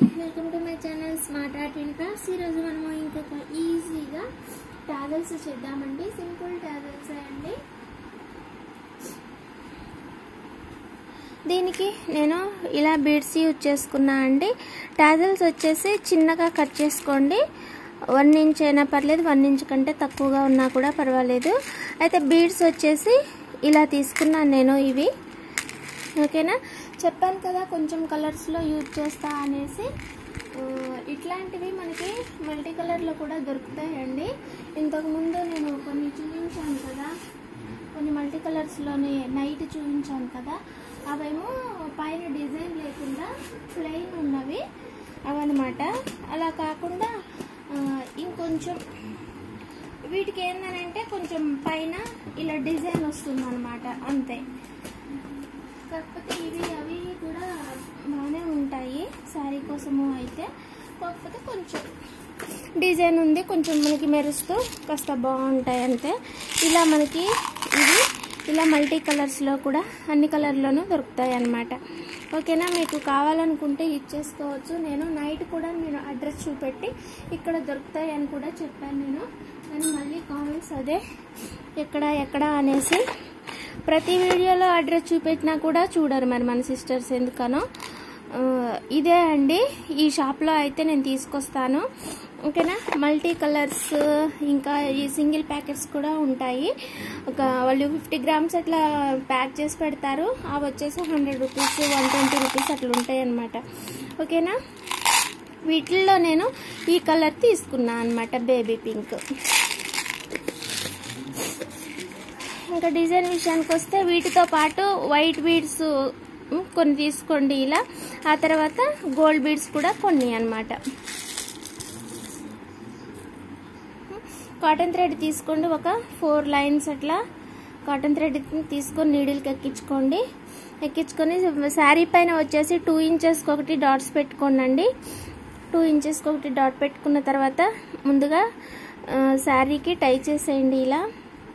Welcome to my channel smart art and crafts. ఈరోజు మనము ఇంకొక ఈజీగా టాజల్స్ చేద్దామండి. సింపుల్ టాజల్స్ అండి. దీనికి నేను ఇలా బీడ్స్ యూజ్ చేసుకున్నా అండి. టాజల్స్ వచ్చేసి చిన్నగా కట్ చేసుకోండి. 1 ఇంచ్ అయినా పర్లేదు, 1 ఇంచ్ కంటే తక్కువగా ఉన్నా కూడా పర్వాలేదు. అయితే బీడ్స్ వచ్చేసి ఇలా తీసుకున్నాను నేను. ఇవి ఓకేనా, చెప్పాను కదా కొంచెం కలర్స్లో యూజ్ చేస్తా అనేసి. ఇట్లాంటివి మనకి మల్టీ కలర్లో కూడా దొరుకుతాయండి. ఇంతకుముందు నేను కొన్ని చూపించాను కదా, కొన్ని మల్టీ కలర్స్లోని నైట్ చూపించాను కదా, అవేమో పైన డిజైన్ లేకుండా ప్లెయిన్ ఉన్నవి అవన్నమాట. అలా కాకుండా ఇంకొంచెం వీటికి ఏంటంటే కొంచెం పైన ఇలా డిజైన్ వస్తుంది అన్నమాట, అంతే. కాకపోతే అవి కూడా బాగానే ఉంటాయి శారీ కోసము. అయితే కాకపోతే కొంచెం డిజైన్ ఉంది, కొంచెం మనకి మెరుస్తూ కాస్త బాగుంటాయి అంతే. ఇలా మనకి ఇవి ఇలా మల్టీ కలర్స్లో కూడా అన్ని కలర్లోనూ దొరుకుతాయి అన్నమాట. ఓకేనా, మీకు కావాలనుకుంటే ఇచ్చేసుకోవచ్చు. నేను నైట్ కూడా నేను అడ్రస్ చూపెట్టి ఇక్కడ దొరుకుతాయి అని కూడా చెప్పాను నేను. కానీ మళ్ళీ కామెంట్స్ అదే ఎక్కడ అనేసి ప్రతి వీడియోలో అడ్రస్ చూపెట్టినా కూడా చూడరు మరి మన సిస్టర్స్, ఎందుకనో. ఇదే అండి, ఈ షాప్లో అయితే నేను తీసుకొస్తాను. ఓకేనా, మల్టీ కలర్స్ ఇంకా ఈ సింగిల్ ప్యాకెట్స్ కూడా ఉంటాయి. వాళ్ళు 50 గ్రామ్స్ అట్లా ప్యాక్ చేసి పెడతారు. అవి వచ్చేసి 100 రూపీస్, 120 రూపీస్ అట్లా ఉంటాయి అన్నమాట. ఓకేనా, వీటిల్లో నేను ఈ కలర్ తీసుకున్నా అన్నమాట, బేబీ పింక్. ఇంకా డిజైన్ విషయానికి వస్తే వీటితో పాటు వైట్ బీడ్స్ కొన్ని తీసుకోండి ఇలా. ఆ తర్వాత గోల్డ్ బీడ్స్ కూడా కొన్ని అన్నమాట. కాటన్ థ్రెడ్ తీసుకోండి, ఒక 4 లైన్స్ అట్లా కాటన్ థ్రెడ్ తీసుకొని నీడిల్కి ఎక్కించుకొని శారీ పైన వచ్చేసి 2 ఇంచెస్కి ఒకటి డాట్స్ పెట్టుకోండి. 2 ఇంచెస్కి ఒకటి డాట్ పెట్టుకున్న తర్వాత ముందుగా శారీకి టై చేసేయండి ఇలా.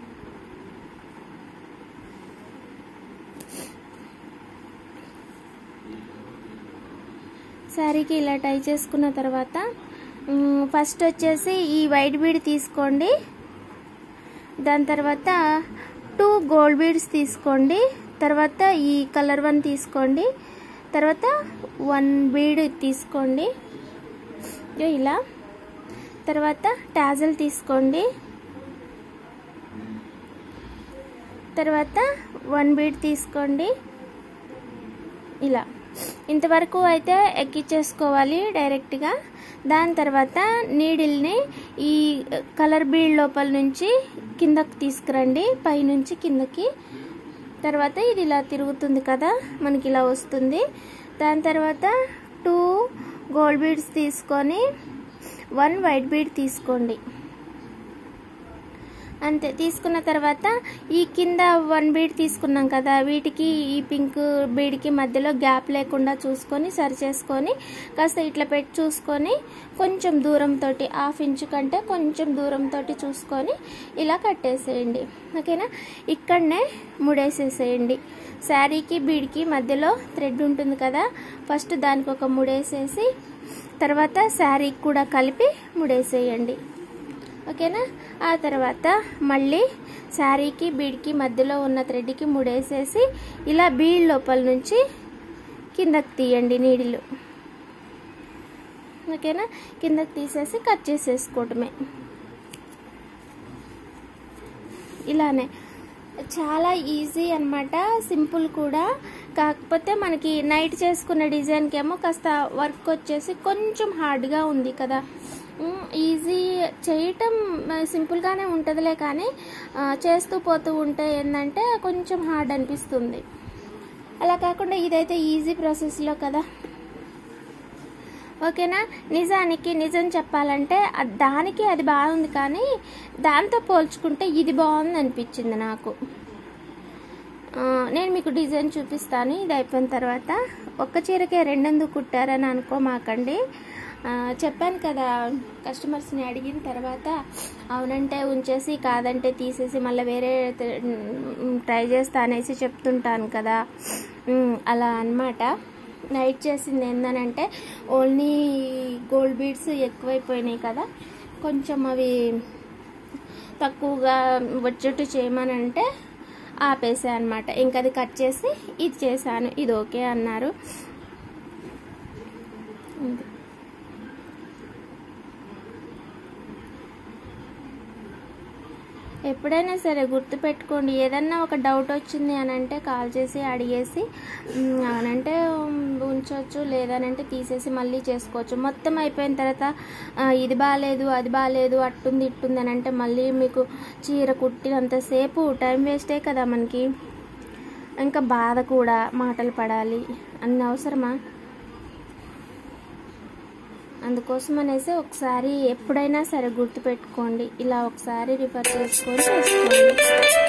శారీకి ఇలా టై చేసుకున్న తర్వాత ఫస్ట్ వచ్చేసి ఈ వైట్ బీడ్ తీసుకోండి. దాని తర్వాత 2 గోల్డ్ బీడ్స్ తీసుకోండి. తర్వాత ఈ కలర్ 1 తీసుకోండి. తర్వాత 1 బీడ్ తీసుకోండి ఇలా. తర్వాత టాజల్ తీసుకోండి. తర్వాత 1 బీడ్ తీసుకోండి ఇలా. ఇంతవరకు అయితే ఎక్కించేసుకోవాలి డైరెక్ట్గా. దాని తర్వాత నీడిల్ని ఈ కలర్ బీడ్ లోపల నుంచి కిందకి తీసుకురండి, పైనుంచి కిందకి. తర్వాత ఇది ఇలా తిరుగుతుంది కదా, మనకి ఇలా వస్తుంది. దాని తర్వాత 2 గోల్డ్ బీడ్స్ తీసుకొని 1 వైట్ బీడ్ తీసుకోండి అంతే. తీసుకున్న తర్వాత ఈ కింద 1 బీడ్ తీసుకున్నాం కదా, వీటికి ఈ పింక్ బీడ్కి మధ్యలో గ్యాప్ లేకుండా చూసుకొని సరి చేసుకొని కాస్త ఇట్లా పెట్టి చూసుకొని కొంచెం దూరంతో, 1/2 ఇంచ్ కంటే కొంచెం దూరంతో చూసుకొని ఇలా కట్టేసేయండి. ఓకేనా, ఇక్కడనే ముడేసేసేయండి. శారీకి బీడ్కి మధ్యలో థ్రెడ్ ఉంటుంది కదా, ఫస్ట్ దానికి ఒక ముడేసేసి తర్వాత శారీకి కూడా కలిపి ముడేసేయండి. ఓకేనా, ఆ తర్వాత మళ్ళీ శారీకి బీడ్కి మధ్యలో ఉన్న థ్రెడ్కి ముడేసేసి ఇలా బీడ్ లోపల నుంచి కిందకి తీయండి నీడిలు. ఓకేనా, కిందకి తీసేసి కట్ చేసేసుకోవటమే. ఇలానే చాలా ఈజీ అన్నమాట, సింపుల్ కూడా. కాకపోతే మనకి నైట్ చేసుకున్న డిజైన్కి ఏమో కాస్త వర్క్ వచ్చేసి కొంచెం హార్డ్గా ఉంది కదా. ఈజీ చేయటం సింపుల్గానే ఉంటుందిలే, కానీ చేస్తూ పోతూ ఉంటే ఏంటంటే కొంచెం హార్డ్ అనిపిస్తుంది. అలా కాకుండా ఇదైతే ఈజీ ప్రాసెస్లో కదా. ఓకేనా, నిజం చెప్పాలంటే దానికి అది బాగుంది, కానీ దాంతో పోల్చుకుంటే ఇది బాగుంది అనిపించింది నాకు. నేను మీకు డిజైన్ చూపిస్తాను ఇది అయిపోయిన తర్వాత. ఒక్క చీరకే 2 ఎందుకు కుట్టారని అనుకోమాకండి. చెప్పాను కదా, కస్టమర్స్ని అడిగిన తర్వాత అవునంటే ఉంచేసి కాదంటే తీసేసి మళ్ళీ వేరే ట్రై చేస్తా అనేసి చెప్తుంటాను కదా, అలా అన్నమాట. నైట్ చేసింది ఏందనంటే ఓన్లీ గోల్డ్ బీడ్స్ ఎక్కువైపోయినాయి కదా, కొంచెం అవి తక్కువగా వచ్చేట్టు చేయమనంటే ఆపేసా అనమాట. ఇంకా అది కట్ చేసి ఇది చేశాను. ఇది ఓకే అన్నారు. ఎప్పుడైనా సరే గుర్తుపెట్టుకోండి, ఏదన్నా ఒక డౌట్ వచ్చింది అని అంటే కాల్ చేసి అడిగేసి అనంటే ఉంచవచ్చు, లేదనంటే తీసేసి మళ్ళీ చేసుకోవచ్చు. మొత్తం అయిపోయిన తర్వాత ఇది బాగాలేదు అది బాగాలేదు అట్టుంది ఇట్టుంది అని అంటే మళ్ళీ మీకు చీర కుట్టినంతసేపు టైం వేస్టే కదా మనకి. ఇంకా బాధ కూడా, మాటలు పడాలి అన్ని అవసరమా? అందుకోసం అనేసి ఒకసారి ఎప్పుడైనా సరే గుర్తుపెట్టుకోండి, ఇలా ఒకసారి రిఫర్ చేసుకొని చేసుకోండి.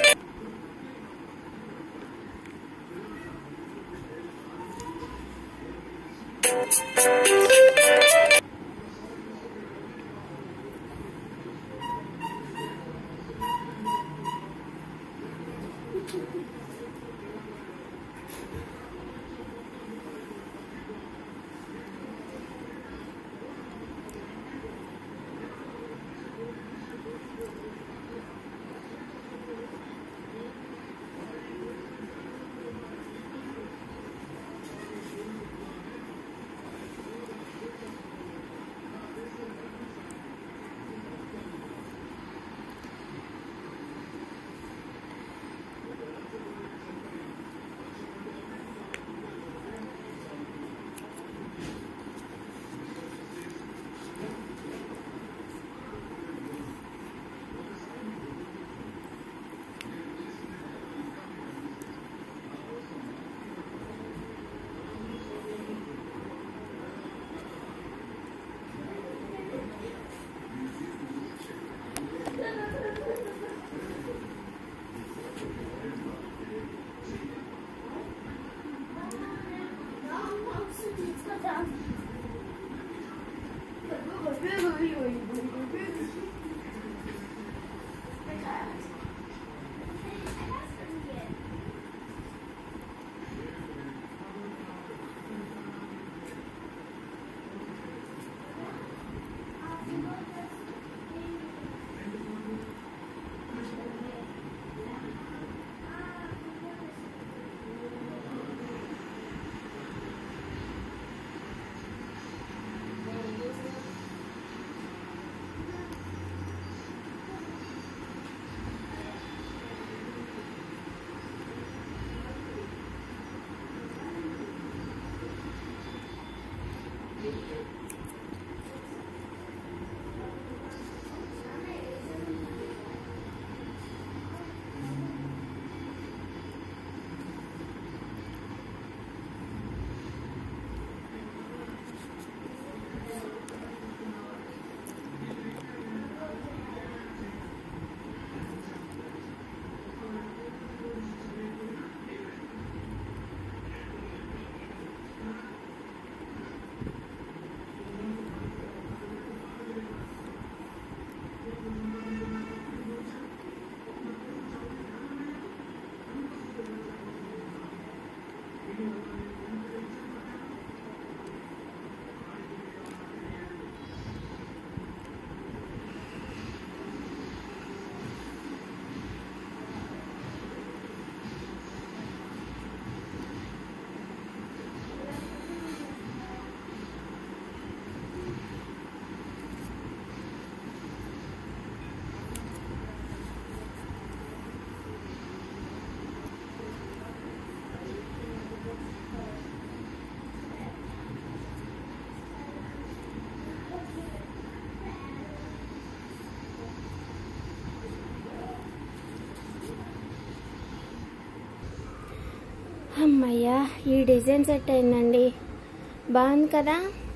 అమ్మయ్యా, ఈ డిజైన్ సెట్ అయిందండి, బాగుంది కదా.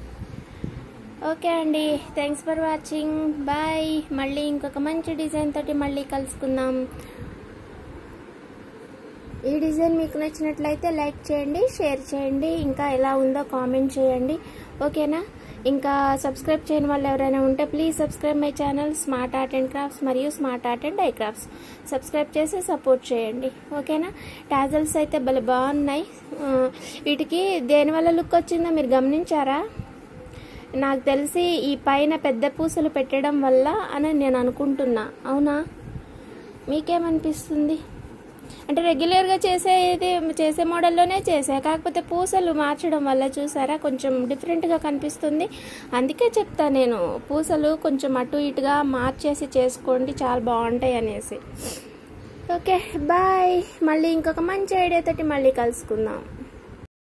ఓకే అండి, థ్యాంక్స్ ఫర్ వాచింగ్, బాయ్. మళ్ళీ ఇంకొక మంచి డిజైన్ తోటి మళ్ళీ కలుసుకుందాం. ఈ డిజైన్ మీకు నచ్చినట్లయితే లైక్ చేయండి, షేర్ చేయండి, ఇంకా ఎలా ఉందో కామెంట్ చేయండి. ఓకేనా? ఇంకా సబ్స్క్రైబ్ చేయని వాళ్ళు ఎవరైనా ఉంటే please subscribe my channel smart art and crafts మరియు smart art and dye crafts. Subscribe చేసి సపోర్ట్ చేయండి, ఓకేనా. టాజల్స్ అయితే భలే బాగున్నాయి. వీటికి దేనివల్ల లుక్ వచ్చిందో మీరు గమనించారా? నాకు తెలిసి ఈ పైన పెద్ద పూసలు పెట్టడం వల్ల అని నేను అనుకుంటున్నా. అవునా, మీకేమనిపిస్తుంది? అంటే రెగ్యులర్గా చేసే మోడల్లోనే చేసా, కాకపోతే పూసలు మార్చడం వల్ల చూసారా కొంచెం డిఫరెంట్గా కనిపిస్తుంది. అందుకే చెప్తా నేను, పూసలు కొంచెం అటు ఇటుగా మార్చేసి చేసుకోండి, చాలా బాగుంటాయి అనేసి. ఓకే బాయ్, మళ్ళీ ఇంకొక మంచి ఐడియాతోటి మళ్ళీ కలుసుకుందాం.